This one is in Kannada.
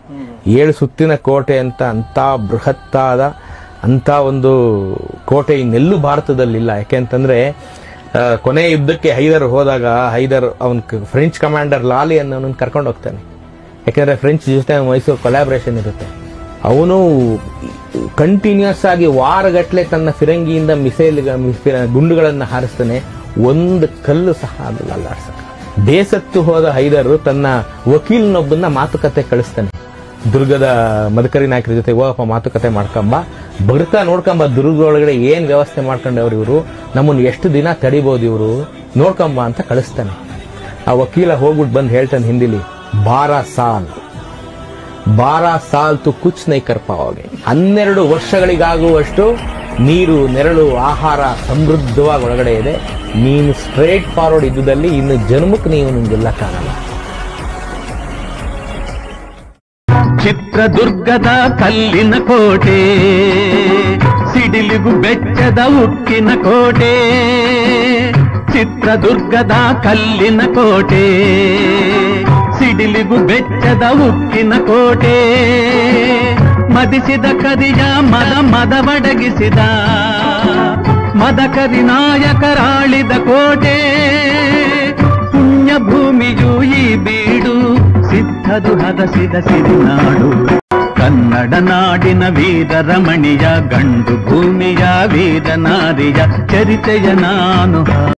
7 ಸುತ್ತಿನ ಕೋಟೆ ಅಂತ ಬೃಹತ್ತಾದ ಅಂತ ಒಂದು ಕೋಟೆ ಇನ್ನೆಲ್ಲೂ ಭಾರತದಲ್ಲಿಲ್ಲ. ಯಾಕೆಂತಂದ್ರೆ ಕೊನೆ ಯುದ್ಧಕ್ಕೆ ಹೈದರ್ ಹೋದಾಗ ಅವನ್ ಫ್ರೆಂಚ್ ಕಮಾಂಡರ್ ಲಾಲಿ ಅನ್ನೋನ್ ಕರ್ಕೊಂಡು ಹೋಗ್ತಾನೆ. ಯಾಕಂದ್ರೆ ಫ್ರೆಂಚ್ ಜೊತೆ ಮೈಸೂರು ಕೊಲಾಬ್ರೇಷನ್ ಇರುತ್ತೆ. ಅವನು ಕಂಟಿನ್ಯೂಸ್ ಆಗಿ ವಾರಗಟ್ಲೆ ತನ್ನ ಫಿರಂಗಿಯಿಂದ ಗುಂಡುಗಳನ್ನು ಹಾರಿಸ್ತಾನೆ. ಒಂದು ಕಲ್ಲು ಸಹ ಅದಲ್ಲ ಅಲ್ಲಾಡ್ಸಕ. ಬೇಸತ್ತು ಹೋದ ಹೈದರ್ ತನ್ನ ವಕೀಲನೊಬ್ಬನ್ನ ಮಾತುಕತೆ ಕಳಿಸ್ತಾನೆ. ದುರ್ಗದ ಮದಕರಿ ನಾಯಕರ ಜೊತೆ ಹೋಗಪ್ಪ ಮಾತುಕತೆ ಮಾಡ್ಕೊಂಬ, ಬರ್ತಾ ನೋಡ್ಕೊಂಬ ದುರ್ಗದ ಒಳಗಡೆ ಏನ್ ವ್ಯವಸ್ಥೆ ಮಾಡ್ಕೊಂಡವ್ರು ಇವರು, ನಮ್ಮನ್ನು ಎಷ್ಟು ದಿನ ತಡಿಬಹುದು ಇವರು, ನೋಡ್ಕೊಂಬ ಅಂತ ಕಳಿಸ್ತಾನೆ. ಆ ವಕೀಲ ಹೋಗ್ಬಿಟ್ಟು ಬಂದು ಹೇಳ್ತಾನೆ ಹಿಂದಿಲಿ, 12 ಸಾಲ್ ತು ಕುಚ್ ನೈ ಕರ್ ಪಾವೋಗೆ. 12 ವರ್ಷಗಳಿಗಾಗುವಷ್ಟು ನೀರು, ನೆರಳು, ಆಹಾರ ಸಮೃದ್ಧವಾಗಿ ಒಳಗಡೆ ಇದೆ. ನೀನು ಸ್ಟ್ರೇಟ್ ಫಾರ್ವರ್ಡ್ ಇದ್ದುದಲ್ಲಿ ಇನ್ನು ಜನ್ಮಕ್ಕೆ ನೀವು ನಿಮ್ಗೆಲ್ಲಕ್ಕಾಗಲ್ಲ. ಚಿತ್ರದುರ್ಗದ ಕಲ್ಲಿನ ಕೋಟೆ, ಸಿಡಿಲಿಗು ಬೆಚ್ಚದ ಉಕ್ಕಿನ ಕೋಟೆ. ಚಿತ್ರದುರ್ಗದ ಕಲ್ಲಿನ ಕೋಟೆ, ಸಿಡಿಲಿಗು ಬೆಚ್ಚದ ಉಕ್ಕಿನ ಕೋಟೆ. ಮದಿಸಿದ ಕರಿಯ ಮದವಡಗಿಸಿದ ಮದಕರಿ ನಾಯಕರಾಳಿದ ಕೋಟೆ. ಪುಣ್ಯ ಭೂಮಿಯು ಈ ಬೀಡು, ಸಿದ್ಧದು ಹದಸಿದ ಸಿರಿನಾಡು. ಕನ್ನಡ ನಾಡಿನ ವೀರ ರಮಣಿಯ, ಗಂಡು ಭೂಮಿಯ ವೀರ ನಾರಿಯ ಚರಿತೆಯ ನಾನು